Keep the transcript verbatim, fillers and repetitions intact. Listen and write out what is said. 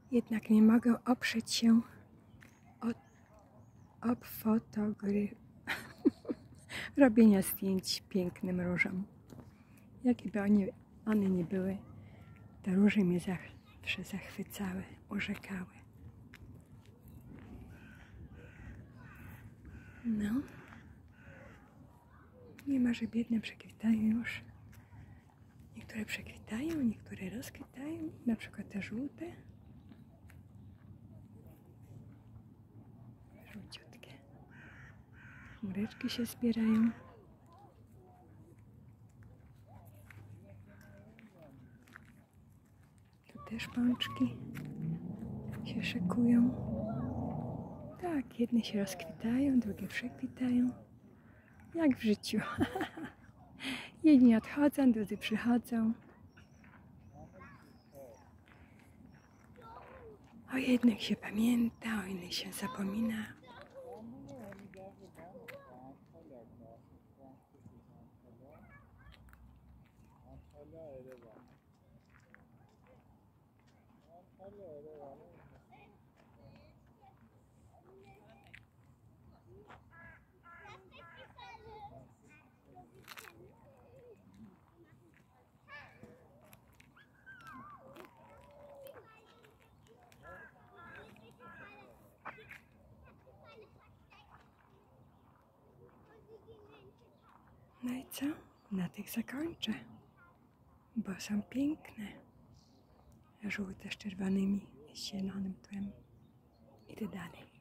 Jednak nie mogę oprzeć się od, od fotogry... robienia zdjęć pięknym różom. Jakie oni, one nie były, te róże mnie zawsze zachwycały, urzekały. No. Mimo że biedne przekwitają już. Niektóre przekwitają, niektóre rozkwitają, na przykład te żółte. Żółciutkie. Chmureczki się zbierają. Tu też pączki się szykują. Tak, jedne się rozkwitają, drugie przekwitają. Jak w życiu. Jedni odchodzą, drudzy przychodzą. O jednych się pamięta, o innych się zapomina. No i co? Na tych zakończę, bo są piękne. Żółte z czerwonymi, z zielonym tłem. Idę dalej.